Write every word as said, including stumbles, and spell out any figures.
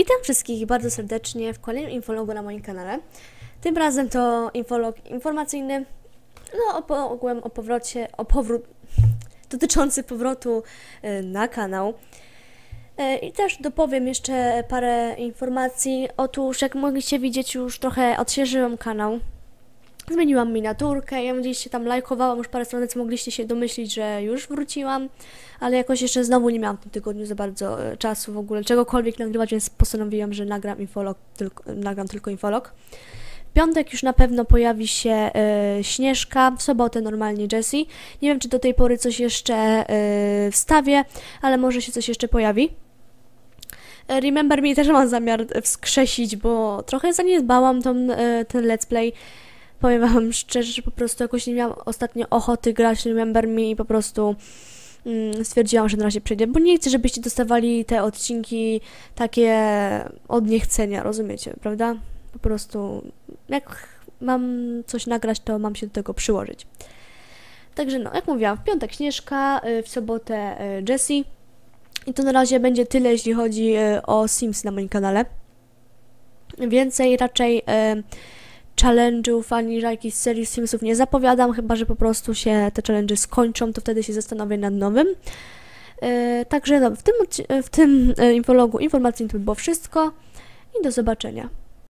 Witam wszystkich bardzo serdecznie w kolejnym infologu na moim kanale. Tym razem to infolog informacyjny, no o, ogółem o powrocie, o powrót, dotyczący powrotu na kanał. I też dopowiem jeszcze parę informacji. Otóż, jak mogliście widzieć, już trochę odświeżyłam kanał. Zmieniłam miniaturkę, ja gdzieś się tam lajkowałam już parę stron, więc mogliście się domyślić, że już wróciłam, ale jakoś jeszcze znowu nie miałam w tym tygodniu za bardzo e, czasu w ogóle czegokolwiek nagrywać, więc postanowiłam, że nagram infolog, tylko, nagram tylko infolog. W piątek już na pewno pojawi się e, Śnieżka, w sobotę normalnie Jessie. Nie wiem, czy do tej pory coś jeszcze e, wstawię, ale może się coś jeszcze pojawi. Remember Me też mam zamiar wskrzesić, bo trochę zaniedbałam tą, e, ten let's play. Powiem wam szczerze, że po prostu jakoś nie miałam ostatnio ochoty grać Remember Me i po prostu mm, stwierdziłam, że na razie przejdę, bo nie chcę, żebyście dostawali te odcinki takie od niechcenia, rozumiecie, prawda? Po prostu jak mam coś nagrać, to mam się do tego przyłożyć. Także no, jak mówiłam, w piątek Śnieżka, w sobotę Jessie i to na razie będzie tyle, jeśli chodzi o Sims na moim kanale. Więcej raczej challenge'ów ani jakichś serii Simsów nie zapowiadam, chyba że po prostu się te challenge skończą, to wtedy się zastanowię nad nowym. Yy, także no, w tym, w tym infologu informacyjnym to by było wszystko i do zobaczenia.